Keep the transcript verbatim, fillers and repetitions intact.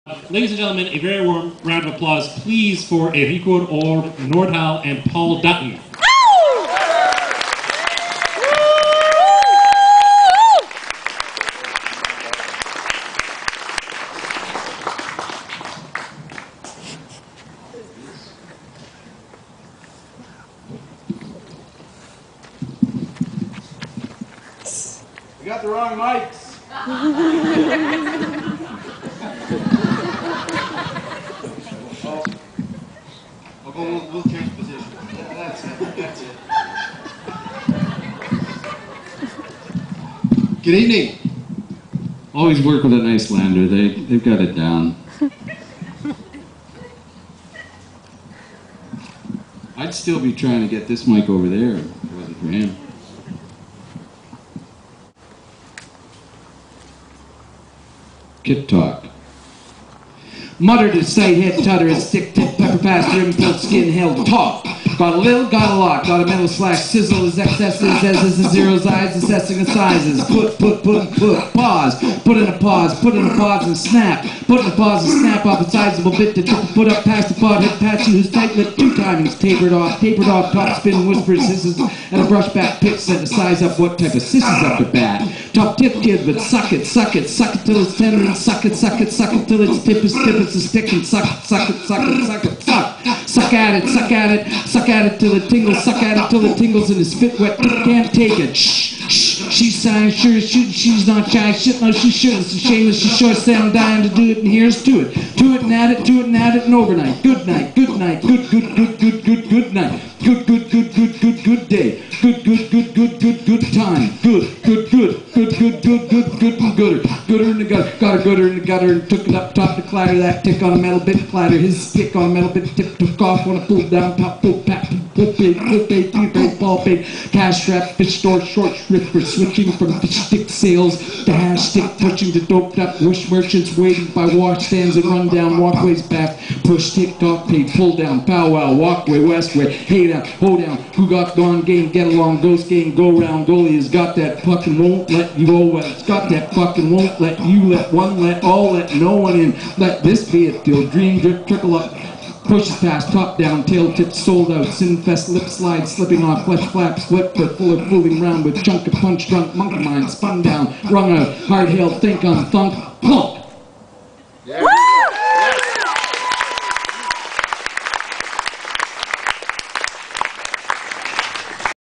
Ladies and gentlemen, a very warm round of applause, please, for Enrico Nordhall and Paul Dutton. You got the wrong mics. oh, oh we'll, we'll change position. That's it. That's it. Good evening. Always work with a nice lander. They they've got it down. I'd still be trying to get this mic over there if it wasn't for him. Kit talk. Muttered his sight head tutter, his stick tip pepper past rim filled skin held talk. Got a little, got a lot, got a metal slash sizzle his excesses as his zero's eyes assessing the sizes. Put, put, put, put, pause. Put in a pause, put in a pause and snap. Put in a pause and snap off a sizable bit to put up past the pod head Patsy whose tight lip two timings tapered off, tapered off, top spin whispers hisses and a brushback pitch set to size up what type of sisses up to bat. Top tip kid, but suck it, suck it, suck it till it's tender and suck it, suck it, suck it till it's tip is tip, it's a stick and suck it, suck it, suck it, suck it, suck. Suck at it, suck at it, suck at it till it tingles, suck at it till it tingles and his fit wet, can't take it. Shh, shh, she's sighing, sure as shooting, she's not shy, shit, no, she shouldn't, it's shameless, she's short, say I'm dying to do it, and here's to it. To it and at it, to it and at it, and overnight. Good night, good night, good, good, good, good, good, good night. Good, good, good, good, good, good day. Good, good, good, good, good, good time. Good, good, good, good, good, good, good, good, and gooder. Gooder in the gutter, got a gooder in the gutter, and took it up top to clatter that tick on a metal bit clatter. His stick on a metal bit tip took off when I pulled down top, pulled back, pulled big, pulled big, pulled big, ball big. Cash strap, fish store, short strip for switching from fish stick sales to hash stick pushing to doped up wish merchants waiting by washstands and run down walkways back. Push, tick, talk, pay, pull down, powwow, walkway, westway, hey down, hold down, who got gone game, get along, ghost game, go round, goalie has got that fucking won't let you go, well, it's got that fucking won't let you, let one, let all, let no one in, let this be it, till dream drip, trickle up, pushes past, top down, tail tips sold out, sinfest, lip slide, slipping off, flesh flaps, flip foot full of fooling round with chunk of punch drunk, monkey mind, spun down, wrung out, hard hail, think on thunk, plump.